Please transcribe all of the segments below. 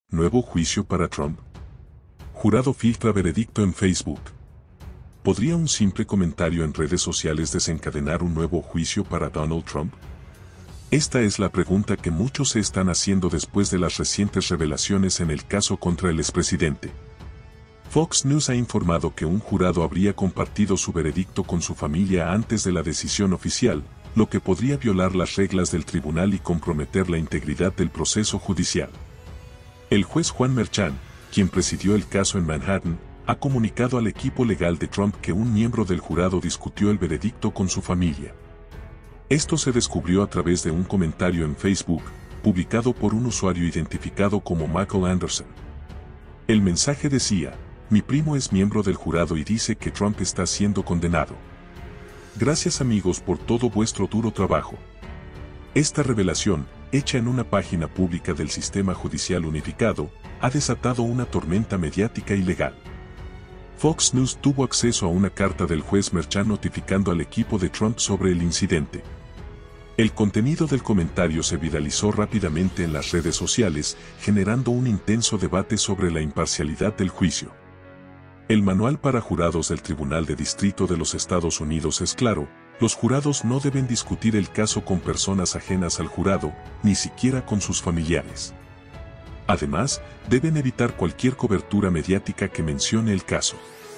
Nuevo juicio para Trump. Jurado filtra veredicto en Facebook. ¿Podría un simple comentario en redes sociales desencadenar un nuevo juicio para Donald Trump? Esta es la pregunta que muchos se están haciendo después de las recientes revelaciones en el caso contra el expresidente. Fox News ha informado que un jurado habría compartido su veredicto con su familia antes de la decisión oficial, lo que podría violar las reglas del tribunal y comprometer la integridad del proceso judicial. El juez Juan Merchan, quien presidió el caso en Manhattan, ha comunicado al equipo legal de Trump que un miembro del jurado discutió el veredicto con su familia. Esto se descubrió a través de un comentario en Facebook, publicado por un usuario identificado como Michael Anderson. El mensaje decía: "Mi primo es miembro del jurado y dice que Trump está siendo condenado. Gracias amigos por todo vuestro duro trabajo". Esta revelación, hecha en una página pública del sistema judicial unificado, ha desatado una tormenta mediática y legal. Fox News tuvo acceso a una carta del juez Merchan notificando al equipo de Trump sobre el incidente. El contenido del comentario se viralizó rápidamente en las redes sociales, generando un intenso debate sobre la imparcialidad del juicio. El manual para jurados del Tribunal de Distrito de los Estados Unidos es claro: los jurados no deben discutir el caso con personas ajenas al jurado, ni siquiera con sus familiares. Además, deben evitar cualquier cobertura mediática que mencione el caso.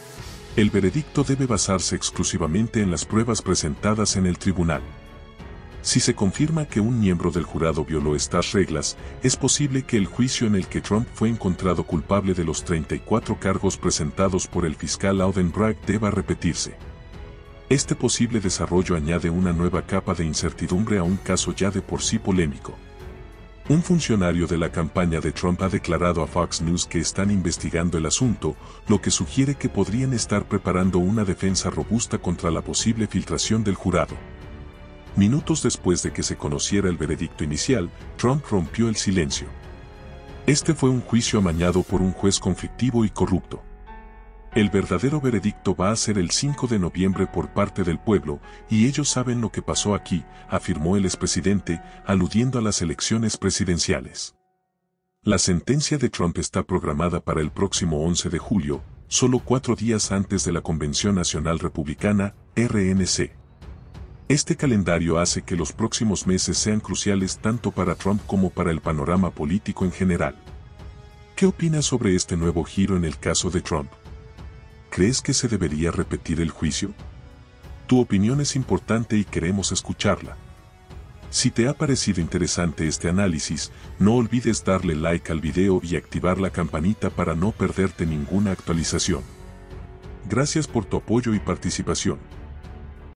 El veredicto debe basarse exclusivamente en las pruebas presentadas en el tribunal. Si se confirma que un miembro del jurado violó estas reglas, es posible que el juicio en el que Trump fue encontrado culpable de los 34 cargos presentados por el fiscal Alvin Bragg deba repetirse. Este posible desarrollo añade una nueva capa de incertidumbre a un caso ya de por sí polémico. Un funcionario de la campaña de Trump ha declarado a Fox News que están investigando el asunto, lo que sugiere que podrían estar preparando una defensa robusta contra la posible filtración del jurado. Minutos después de que se conociera el veredicto inicial, Trump rompió el silencio. Este fue un juicio amañado por un juez conflictivo y corrupto. El verdadero veredicto va a ser el 5 de noviembre por parte del pueblo, y ellos saben lo que pasó aquí, afirmó el expresidente, aludiendo a las elecciones presidenciales. La sentencia de Trump está programada para el próximo 11 de julio, solo 4 días antes de la Convención Nacional Republicana, RNC. Este calendario hace que los próximos meses sean cruciales tanto para Trump como para el panorama político en general. ¿Qué opinas sobre este nuevo giro en el caso de Trump? ¿Crees que se debería repetir el juicio? Tu opinión es importante y queremos escucharla. Si te ha parecido interesante este análisis, no olvides darle like al video y activar la campanita para no perderte ninguna actualización. Gracias por tu apoyo y participación.